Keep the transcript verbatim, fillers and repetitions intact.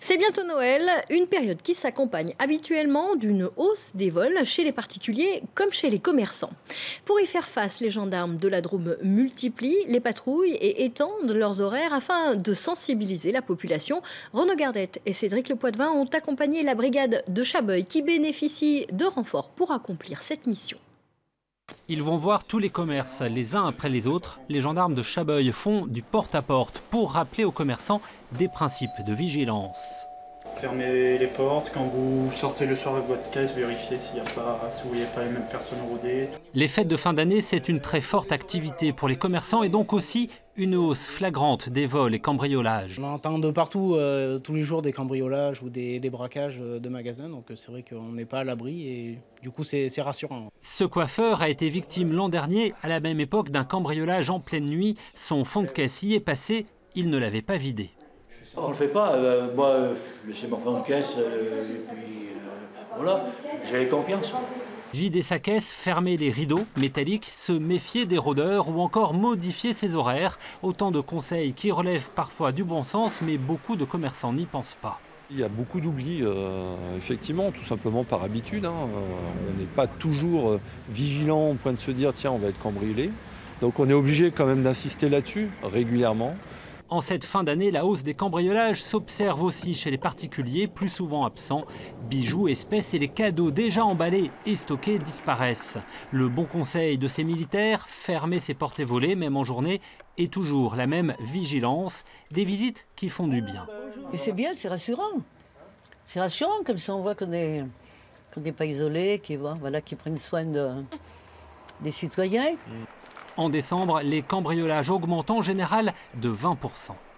C'est bientôt Noël, une période qui s'accompagne habituellement d'une hausse des vols chez les particuliers comme chez les commerçants. Pour y faire face, les gendarmes de la Drôme multiplient les patrouilles et étendent leurs horaires afin de sensibiliser la population. Renaud Gardette et Cédric Le Poitvin ont accompagné la brigade de Chabeuil qui bénéficie de renforts pour accomplir cette mission. Ils vont voir tous les commerces, les uns après les autres. Les gendarmes de Chabeuil font du porte-à-porte pour rappeler aux commerçants des principes de vigilance. Fermez les portes, quand vous sortez le soir avec votre caisse, vérifiez s'il n'y a pas, si vous voyez pas les mêmes personnes rôder. Les fêtes de fin d'année, c'est une très forte activité pour les commerçants et donc aussi une hausse flagrante des vols et cambriolages. On entend de partout, euh, tous les jours, des cambriolages ou des, des braquages de magasins, donc c'est vrai qu'on n'est pas à l'abri et du coup c'est rassurant. Ce coiffeur a été victime l'an dernier, à la même époque, d'un cambriolage en pleine nuit. Son fond de caisse y est passé, il ne l'avait pas vidé. On ne le fait pas, euh, moi, euh, c'est mon fond de caisse, euh, et puis euh, voilà, j'ai confiance. Vider sa caisse, fermer les rideaux métalliques, se méfier des rôdeurs ou encore modifier ses horaires. Autant de conseils qui relèvent parfois du bon sens, mais beaucoup de commerçants n'y pensent pas. Il y a beaucoup d'oubli, euh, effectivement, tout simplement par habitude. Hein. Euh, on n'est pas toujours euh, vigilant au point de se dire tiens, on va être cambriolé. Donc on est obligé quand même d'insister là-dessus régulièrement. En cette fin d'année, la hausse des cambriolages s'observe aussi chez les particuliers, plus souvent absents. Bijoux, espèces et les cadeaux déjà emballés et stockés disparaissent. Le bon conseil de ces militaires, fermer ses portes et volets, même en journée, et toujours la même vigilance, des visites qui font du bien. Et c'est bien, c'est rassurant. C'est rassurant, comme ça on voit qu'on n'est qu'on n'est pas isolé, qu'ils voilà, qu'ils prennent soin de, des citoyens. En décembre, les cambriolages augmentent en général de vingt pour cent.